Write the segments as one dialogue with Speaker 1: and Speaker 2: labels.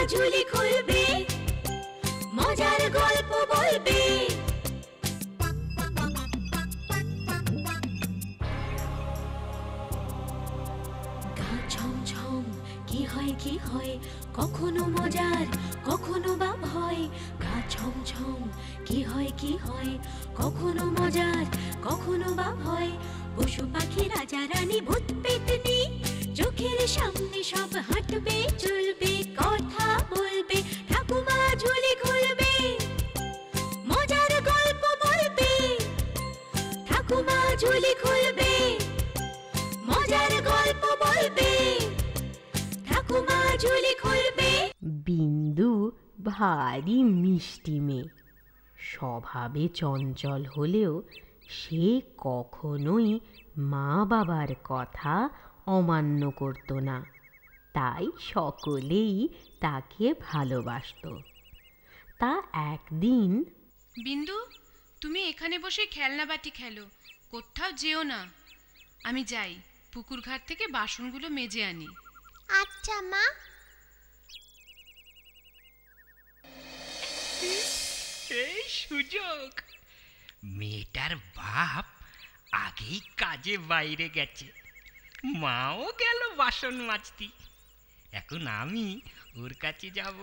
Speaker 1: ঝুলি খুলবে, মজার গল্প বলবে। গা ছমছম কি হয় কি হয়, কখনো মজার কখনো বা ভয়। গা ছমছম কি হয় কি হয়, কখনো মজার কখনো বা ভয়। পশু পাখি রাজা রানী ভূত পেতনি, চোখের সামনে সব হাঁটবে চলবে, কথা বলবে, ঠাকুমা ঝুলি খুলবে, মজার গল্প বলবে। ঠাকুমা ঝুলি খুলবে, মজার গল্প বলবে। ঠাকুমা ঝুলি খুলবে।
Speaker 2: বিন্দু ভারী মিষ্টি মেয়ে, স্বভাবে চঞ্চল হলেও সে কখনোই মা বাবার কথা অমান্য করত না, তাই সকলেই তাকে ভালোবাসত। তা একদিন,
Speaker 3: বিন্দু, তুমি এখানে বসে খেলনা বাটি খেলো, কোথাও যেও না। আমি যাই, পুকুর ঘাট থেকে বাসনগুলো মেজে আনি।
Speaker 4: আচ্ছা মা।
Speaker 5: এই সুযোগ, মেয়েটার বাপ আগেই কাজে বাইরে গেছে, মাও গেল বাসন মাজতে। এখন আমি ওর কাছে যাব।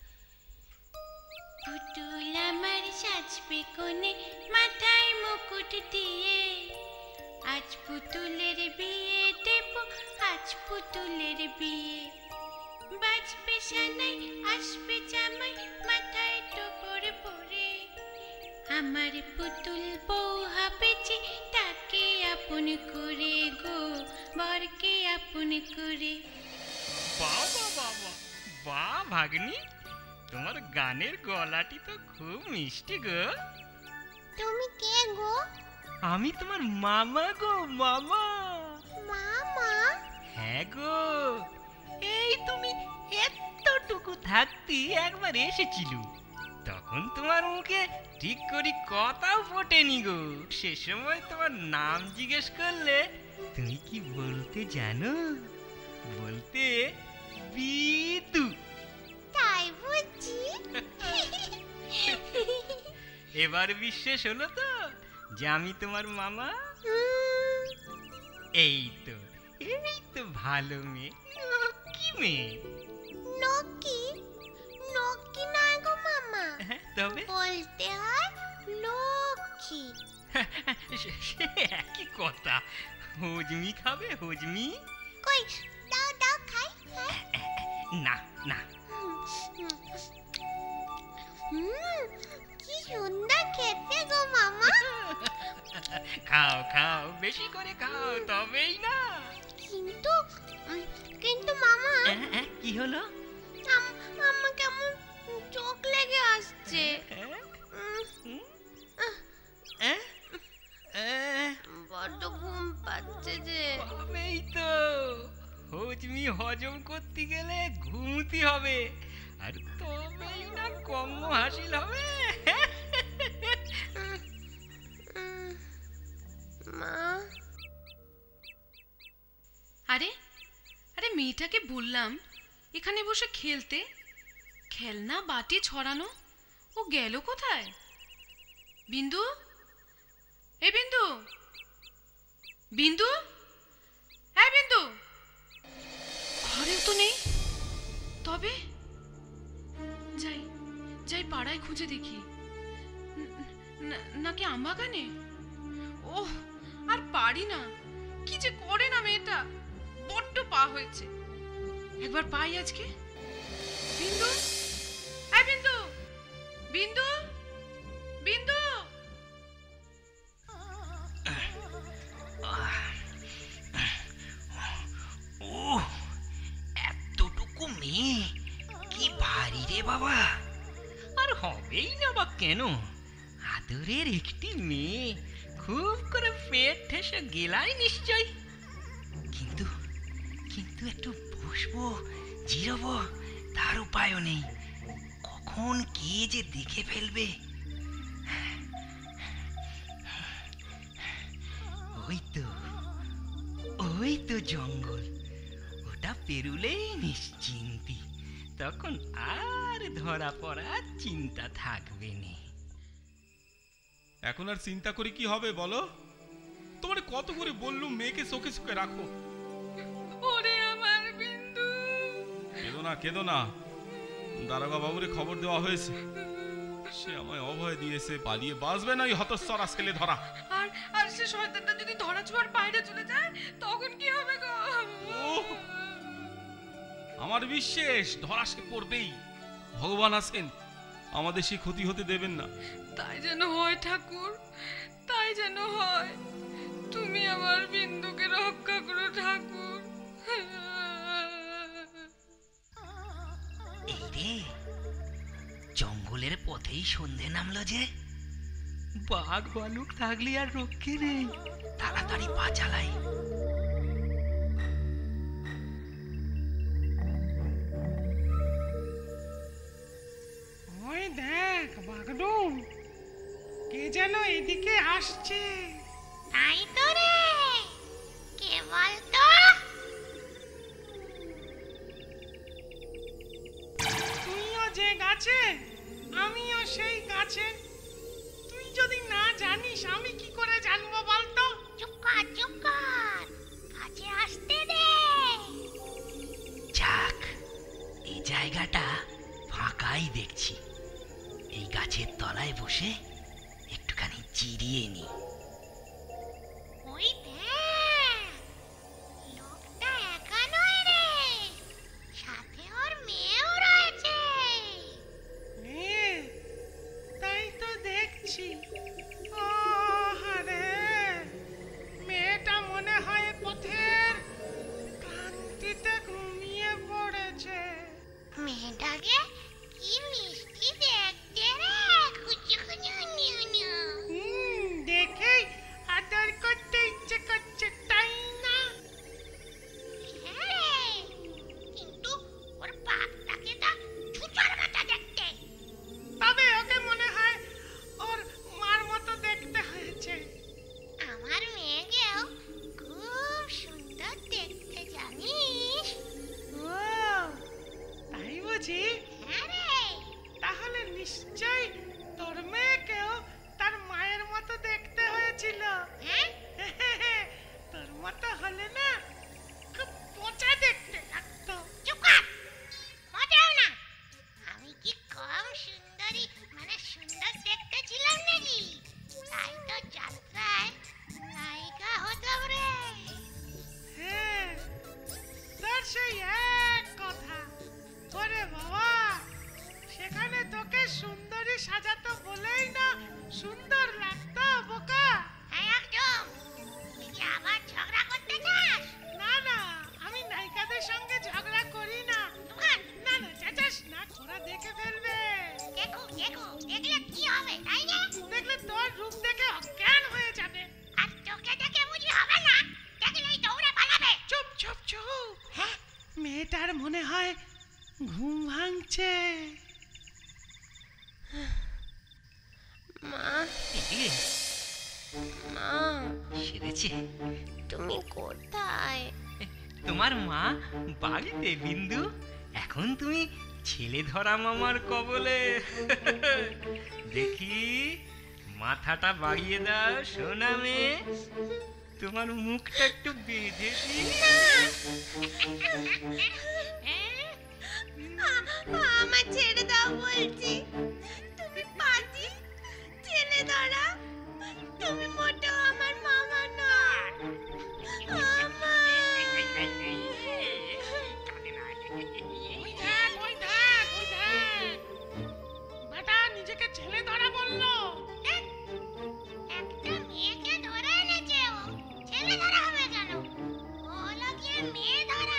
Speaker 4: পুতুল আমার সাজবে কোণে, মাথায় মুকুট দিয়ে, আজ পুতুলের বিয়ে দেব, আজ পুতুলের বিয়ে। বাজবে সানাই, আসবে জামাই, মাথায় টোপর পরে, আমার পুতুল বউ হবে যে, তাকে আপন করে গো, বরকে আপন করে।
Speaker 5: বাবা বাবা, বাহ ভাগ্নি, তোমার গানের গলাটি তো খুব মিষ্টি গো।
Speaker 4: তুমি কে গো?
Speaker 5: আমি তোমার মামা গো, মামা।
Speaker 4: মামা?
Speaker 5: হ্যাঁ গো, এই তুমি এতটুকু থাকতে একবার এসেছিল, তখন তোমার মুখে ঠিক করে কথাও ফোটেনি গো। সে সময় তোমার নাম জিজ্ঞেস করলে তুমি কি বলতে জানো? বলতে বিদু।
Speaker 4: তাই বুঝি?
Speaker 5: এবার বিশ্বাস হলো তো যে আমি তোমার মামা? এই তো, এই তো ভালো মেয়ে, কি মেয়ে।
Speaker 4: নকি? নকি না গো মামা,
Speaker 5: তবে
Speaker 4: বলতে হয় লক্ষ্মী।
Speaker 5: সে একই কথা। হজমি খাবে, হজমি?
Speaker 4: কই দাও দাও খাই।
Speaker 5: না না।
Speaker 4: কি সুন্দর খেতে গো মামা।
Speaker 5: খাও খাও, বেশি করে খাও, তবেই না।
Speaker 4: কিন্তু কিন্তু মামা,
Speaker 5: কি হলো?
Speaker 4: আমার কেমন চোখ লেগে আসছে। বড্ড ঘুম পাচ্ছে যে।
Speaker 5: হবেই তো, হজমি হজম করতে গেলে ঘুমতি হবে, আর তবেই না কম্ম হাসিল হবে।
Speaker 4: মা,
Speaker 3: আরে আরে, মেয়েটাকে বললাম এখানে বসে খেলতে, খেলনা বাটি ছড়ানো, ও গেল কোথায়? বিন্দু, এ বিন্দু, বিন্দু, হ্যাঁ বিন্দু, ঘরেও তো নেই। তবে যাই যাই পাড়ায় খুঁজে দেখি, নাকি আমবাগানে। ওহ, আর পারি না, কি যে করে না মেয়েটা, বড্ড পা হয়েছে। একবার পাই আজকে। বিন্দু, হ্যাঁ বিন্দু, বিন্দু, বিন্দু।
Speaker 5: এতটুকু মেয়ে কি ভারী রে বাবা। আর হবেই না বা কেন, আদরের একটি মেয়ে, খুব করে পেট ঠেসে গেলাই নিশ্চয়। কিন্তু কিন্তু একটু বসবো, জিরবো, তার উপায়ও নেই। কখন কে যে দেখে ফেলবে। ওই তো জঙ্গল, ওটা পেরুলেই নিশ্চিন্তি। তখন আর ধরা পড়ার চিন্তা থাকবে না।
Speaker 6: এখন আর চিন্তা করে কি হবে বলো? তোমার কত করে বললুম মেয়েকে চোখে চোখে রাখো।
Speaker 3: ওরে আমার বিন্দু,
Speaker 6: কেঁদো না। দারোগা বাবুরে খবর দেওয়া হয়েছে, সে আমায় অভয় দিয়েছে, পালিয়ে বাঁচবে না ওই হতচ্ছাড়া ছেলে ধরা।
Speaker 3: আর সে শয়তানটা যদি ধরা ছোঁয়ার বাইরে চলে যায় তখন কি হবে গো?
Speaker 6: আমার বিশ্বাস ধরা সে করবেই। ভগবান আছেন, আমাদের সে ক্ষতি হতে দেবেন না।
Speaker 3: তাই যেন হয় ঠাকুর, তাই যেন হয়। তুমি আমার বিন্দুকে রক্ষা করো ঠাকুর।
Speaker 5: এই রে, জঙ্গলের পথেই সন্ধে নামলো যে। বাঘ ভালুক থাকলে আর রক্ষে নেই, তাড়াতাড়ি পা চালাই।
Speaker 7: ওই দেখ বাগডুম, কে যেন এদিকে আসছে।
Speaker 4: তাই তো রে, কে বলতো?
Speaker 7: তুইও যে গাছে, আমিও সেই গাছে। তুই যদি না জানিস আমি কি করে জানবো বলতো?
Speaker 4: চুপ কর, চুপ কর, কাছে আসতে দে।
Speaker 5: যাক, এই জায়গাটা ফাঁকাই দেখছি। এই গাছের তলায় বসে একটুখানি জিরিয়ে নি।
Speaker 4: ওই দেখ, লোকটা একা নয় রে, সাথে ওর মেয়েও রয়েছে।
Speaker 7: মেয়ে? তাই তো দেখছি। ও হারে, মেয়েটা মনে হয় পথের ক্লান্তিতে ঘুমিয়ে পড়েছে।
Speaker 4: মেয়েটাকে কি মিষ্টি দেখতে রে, কুচু কুচু নিউ নিউ।
Speaker 7: দেখেই আদর করতে ইচ্ছে করছে, তাই না?
Speaker 4: হ্যাঁ রে, কিন্তু ওর বাপটাকে তা ছুচার মাথা দেখতে।
Speaker 7: তবে ওকে মনে হয় ওর মার মতো দেখতে হয়েছে।
Speaker 4: আমার মেয়েকেও খুব সুন্দর দেখতে, জানিস?
Speaker 7: ও তাই বুঝি?
Speaker 4: হ্যাঁ রে।
Speaker 7: তাহলে নিশ্চয়ই তোর মেয়েকেও তার মায়ের মতো দেখতে হয়েছিল।
Speaker 4: হ্যাঁ?
Speaker 7: তোর মতো হলে না খুব পচা দেখতে লাগতো।
Speaker 4: চুপ কর, মজাও না। আমি কি কম সুন্দরী, মানে সুন্দর দেখতে ছিলাম নাকি? তাই তো যাত্রায় নায়িকা হতাম রে।
Speaker 7: হ্যাঁ, তোর সেই এক কথা। ওরে বাবা, সেখানে তোকে সুন্দরী সাজাতো বলেই না সুন্দর লাগতো, বোকা।
Speaker 4: হ্যাঁ একদম। তুই কি আবার ঝগড়া করতে চাস?
Speaker 7: না না, আমি নায়িকাদের সঙ্গে ঝগড়া করি না।
Speaker 4: দোকান
Speaker 7: না না, চেঁচাস না, ওরা দেখে ফেলবে।
Speaker 4: দেখো দেখো, দেখলে কি হবে তাই না?
Speaker 7: দেখলে তোর রূপ দেখে অজ্ঞান হয়ে যাবে।
Speaker 4: আর চোখে দেখে বুঝি হবে না, দেখলেই দৌড়ে পালাবে।
Speaker 7: চুপ চুপ চুপ। হ্যাঁ, মেয়েটার মনে হয় ঘুম ভাঙছে।
Speaker 4: মা,
Speaker 5: এ,
Speaker 4: মা,
Speaker 5: সেরেছে?
Speaker 4: তুমি কোথায়?
Speaker 5: তোমার মা বাড়িতে বিন্দু। এখন তুমি ছেলে ধরা মামার কবলে। দেখি মাথাটা বাড়িয়ে দাও সোনা মেয়ে, তোমার মুখটা একটু বেঁধে দিই।
Speaker 4: আমার ছেড়ে দাও বলছি। তুমি পাজি, ছেলে ধরা। তুমি মোটেও আমার মামা নয়। মামা।
Speaker 7: ওই দেখ, ওই দেখ, ওই দেখ। বেটা নিজেকে ছেলে ধরা বললো।
Speaker 4: একটা মেয়েকে ধরে এনেছে ও। ছেলে ধরা হবে কেন? ও হলো গিয়ে মেয়ে ধরা।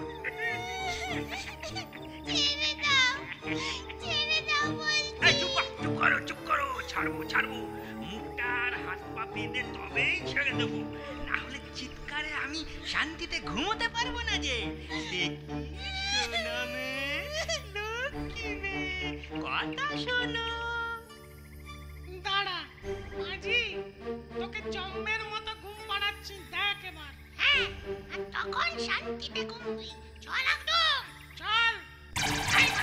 Speaker 4: ছেড়ে দাও, ছেড়ে দাও বলছি।
Speaker 5: এই চুপ করো, চুপ করো, ছাড়বো ছাড়বো। মুখটা আর হাত পা বেঁধে তবেই ছেড়ে দেবো, না হলে চিৎকারে আমি শান্তিতে ঘুমোতে পারবো না যে। দেখি সোনা মেয়ে, লক্ষ্মী মেয়ে, কথা শোনো।
Speaker 7: দাঁড়া মাঝি, তোকে জম্মের মতো ঘুম পাড়াচ্ছি, দেখ এবার।
Speaker 4: হ্যাঁ, আর তখন শান্তিতে ঘুমবি। চল একদম।
Speaker 7: চল।
Speaker 4: এই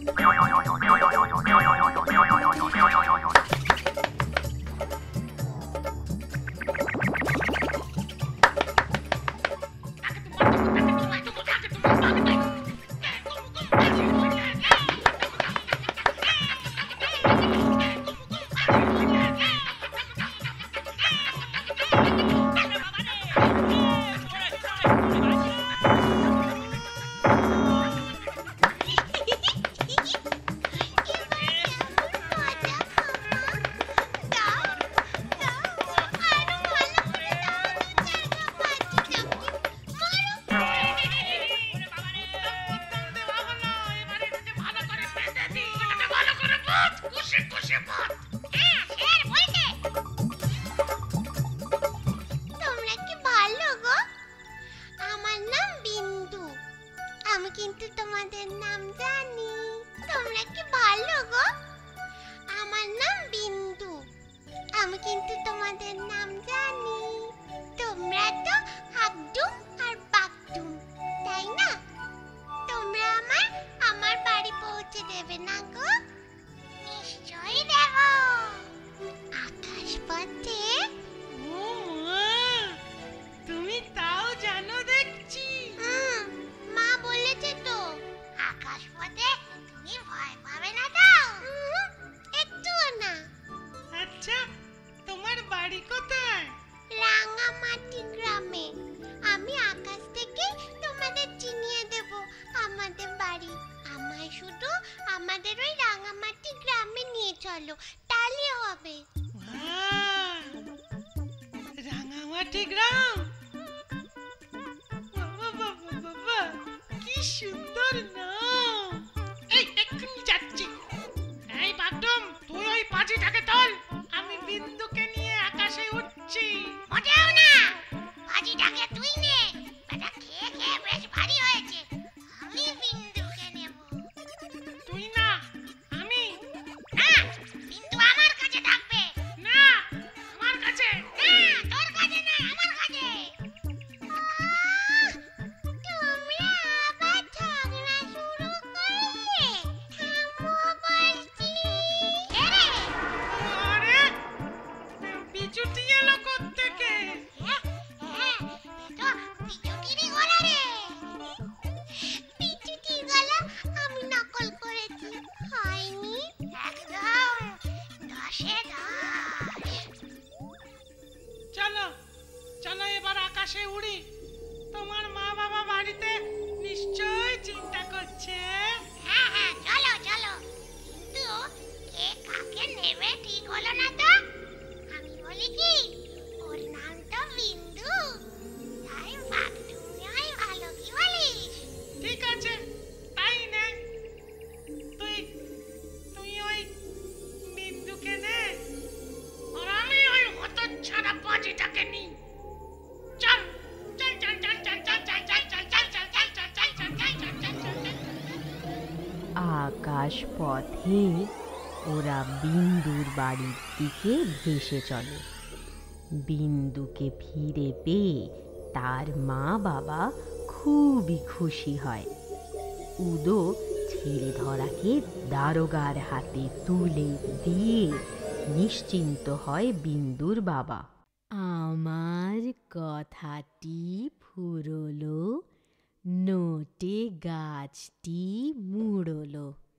Speaker 4: তোমরা কি ভালো গো? আমার নাম বিন্দু। আমি কিন্তু তোমাদের নাম জানি। তোমরা কি ভালো গো? আমার নাম বিন্দু। আমি কিন্তু তোমাদের নাম জানি। তোমরা তো হাকডুম আর বাকডুম, তাই না? তোমরা আমার বাড়ি পৌঁছে দেবে না গো? নিশ্চয়ই দেব। আকাশ পথে।
Speaker 7: ও মা, তুমি তাও জানো দেখছি।
Speaker 4: মা বলেছে তো, আকাশ পথে তুমি ভয় পাবে না তো? একটুও না।
Speaker 7: আচ্ছা, তোমার বাড়ি কোথায়?
Speaker 4: রাঙামাটি গ্রামে। আমি আকাশ থেকে তোমাদের চিনিয়ে দেব আমাদের বাড়ি। আমায় শুধু আমাদের ওই রাঙামাটি গ্রামে নিয়ে চলো, তাহলে হবে।
Speaker 7: বাহ, রাঙামাটি গ্রাম। বাবা বাবা বাবা, কি সুন্দর নাম। এই এক্ষুনি যাচ্ছি। এই বাগডুম, তুই ওই পাজিটাকে তোল। আমি বিন্দুকে নিয়ে আকাশে উঠছি।
Speaker 4: মোটেও না, ভাজিটাকে তুই নে। বেটা খেয়ে খেয়ে বেশ ভারী হয়েছে। আমি বিন্দুকে নেব।
Speaker 7: তুই না, আমি।
Speaker 4: না, বিন্দু আমার কাছে থাকবে।
Speaker 7: না, আমার কাছে।
Speaker 4: না, তোর কাছে না, আমার কাছে। তোমরা আবার ঝগড়া শুরু করলে? থামো বলছি। কে রে?
Speaker 7: আরে, বিচুটি এলো কোত্থেকে?
Speaker 4: তো পিচুটিরই গলা রে। পিচুটির গলা আমি নকল করেছি, হয়নি? একদম 10-এ 10।
Speaker 7: চলো চলো, এবার আকাশে উড়ি। তোমার মা বাবা বাড়িতে নিশ্চয় চিন্তা করছে।
Speaker 4: হ্যাঁ হ্যাঁ, চলো চলো। কিন্তু কে কাকে নেবে ঠিক হলো না তো। আমি বলি কি, ওর নাম তো বিন্দু, তাই বাগডুমিয়াই ভালো, কি বলিস?
Speaker 7: ঠিক আছে, তাই নে। তুই তুই ওই বিন্দুকে নে, আর আমি ওই হতচ্ছাড়া পাজিটাকে নি। চল চল চল চল চল চল চল চল চল চল চল চল চল চল চল চল চল চল চল।
Speaker 2: আকাশ পথে ওরা বিন্দুর বাড়ির দিকে ভেসে চলে। বিন্দুকে ফিরে পেয়ে তার মা বাবা খুবই খুশি হয়। উদো ছেড়ে ধরাকে দারোগার হাতে তুলে দিয়ে নিশ্চিন্ত হয় বিন্দুর বাবা। আমার কথাটি ফুরলো, নোটে গাছটি মুড়লো।